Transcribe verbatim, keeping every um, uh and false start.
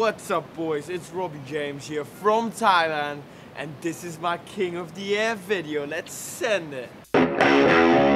What's up, boys? It's Robby James here from Thailand, and this is my King of the Air video. Let's send it.